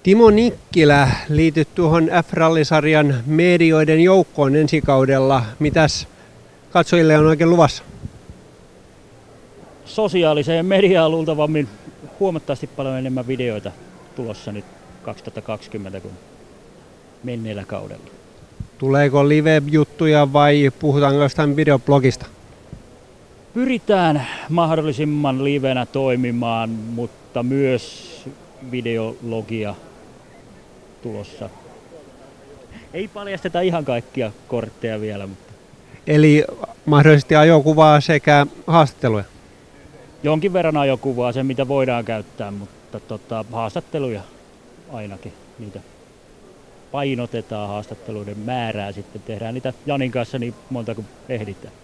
Timo Nikkilä, liityt tuohon F-rallisarjan medioiden joukkoon ensi kaudella. Mitäs katsojille on oikein luvassa? Sosiaaliseen mediaan luultavammin huomattavasti paljon enemmän videoita tulossa nyt 2020 kuin menneellä kaudella. Tuleeko live-juttuja vai puhutaanko jostain videoblogista? Pyritään mahdollisimman livenä toimimaan, mutta myös videologia tulossa. Ei paljasteta ihan kaikkia kortteja vielä, mutta Eli mahdollisesti ajokuvaa sekä haastatteluja? jonkin verran ajokuvaa, se mitä voidaan käyttää, mutta haastatteluja ainakin. Niitä painotetaan haastatteluiden määrää, sitten tehdään niitä Janin kanssa niin monta kuin ehditään.